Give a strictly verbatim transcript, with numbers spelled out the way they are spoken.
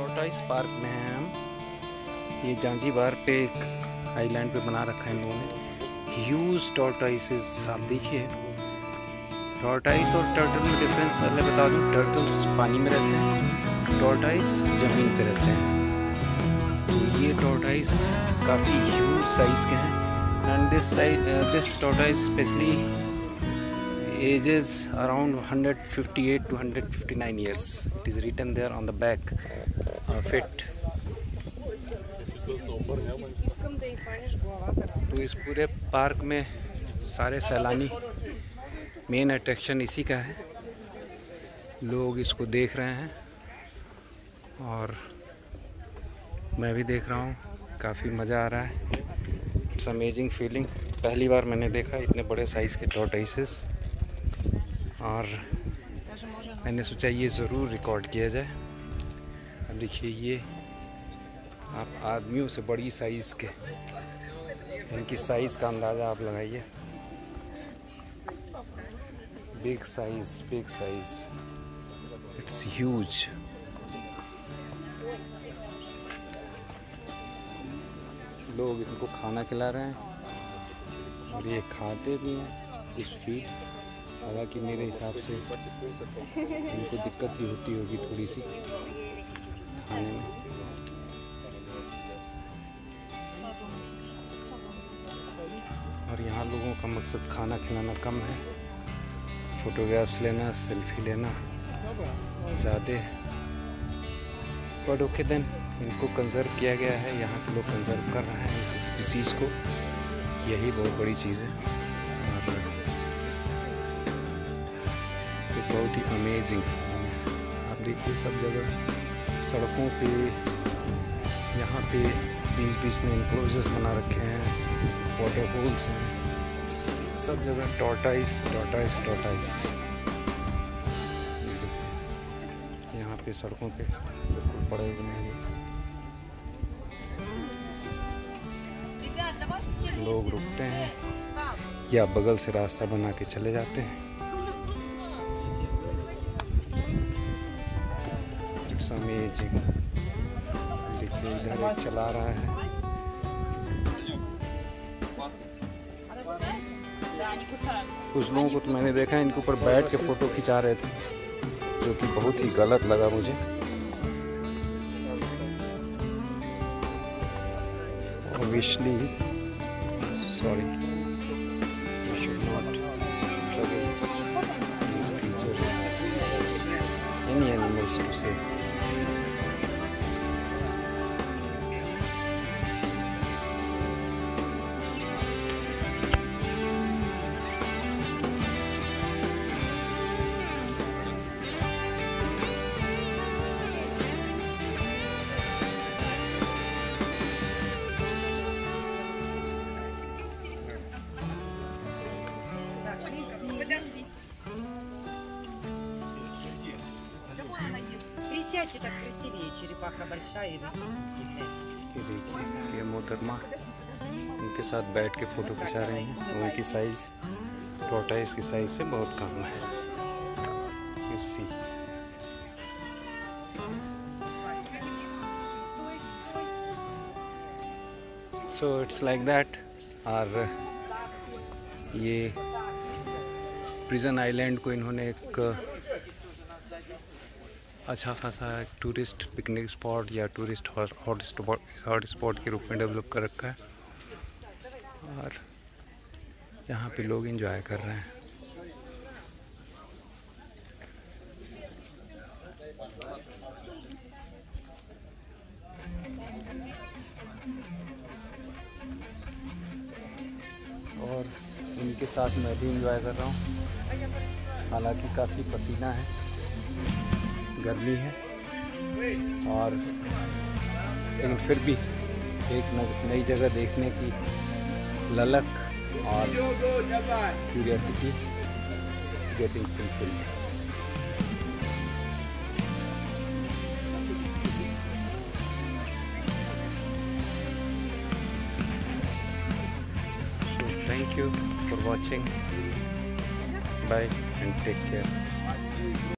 Tortoise park में हैं हम। ये जांजीबार पे एक आइलैंड पे बना रखा है इन लोगों ने। ह्यूज टॉर्टॉइसेस आप देखिए। टॉर्टॉइस और टर्टल में डिफरेंस पहले बता दूं, टर्टल्स पानी में रहते हैं, टॉर्टॉइस ज़मीन पे रहते हैं। तो ये टॉर्टॉइस काफ़ी ह्यूज साइज़ के हैं and this this tortoise specially ages around one fifty-eight to one fifty-nine years. It is written there on the back of it. तो इस पूरे पार्क में सारे सैलानी, मेन अट्रैक्शन इसी का है। लोग इसको देख रहे हैं और मैं भी देख रहा हूँ। काफ़ी मज़ा आ रहा है। It's amazing feeling. पहली बार मैंने देखा इतने बड़े साइज़ के टॉर्टॉइसेस और मैंने सोचा ये ज़रूर रिकॉर्ड किया जाए। अब देखिए, ये आप आदमियों से बड़ी साइज़ के, इनकी साइज़ का अंदाज़ा आप लगाइए। Big size, big size, it's huge. लोग इनको खाना खिला रहे हैं और ये खाते भी हैं कुछ फीड। हालांकि मेरे हिसाब से इनको दिक्कत ही होती होगी थोड़ी सी खाने में। और यहाँ लोगों का मकसद खाना खिलाना कम है, फोटोग्राफ्स लेना, सेल्फी लेना ज़्यादा। बट ओके देन, इनको कंजर्व किया गया है। यहाँ के लोग कंजर्व कर रहे हैं इस स्पीसीज़ को। यही बहुत बड़ी चीज़ है और बहुत ही अमेजिंग। आप देखिए सब जगह सड़कों पे, यहाँ पे बीच बीच में इनक्लोजर्स बना रखे हैं, वाटर होल्स हैं, सब जगह टॉर्टॉइस टॉर्टॉइस टॉर्टॉइस। यहाँ पे सड़कों पे बिल्कुल पड़े हुए हैं। लोग रुकते हैं या बगल से रास्ता बना के चले जाते हैं। It's amazing. देखिए इधर एक चला रहा है। कुछ लोगों को तो मैंने देखा इनके ऊपर बैठ के फोटो खिंचा रहे थे, जो कि बहुत ही गलत लगा मुझे। Obviously sorry, you should not trouble these creatures, any animals to say. Присядьте, так красивее, черепаха большая и рысенькая. ये देखिए, ये मोहतरमा उनके साथ बैठ के फ़ोटो खिंचा रहे हैं। उनकी साइज़ टॉर्टॉइस की साइज़ से बहुत कम है। You see. So it's like that. और ये प्रिजन आइलैंड को इन्होंने एक अच्छा खासा टूरिस्ट पिकनिक स्पॉट या tourist hot spot hot spot के रूप में डेवलप कर रखा है और यहाँ पे लोग एंजॉय कर रहे हैं। और इनके साथ मैं भी एंजॉय कर रहा हूँ। हालांकि काफ़ी पसीना है, गर्मी है, और लेकिन फिर भी एक नई जगह देखने की ललक और curiosity getting fulfilled. So thank you for watching. Bye and take care.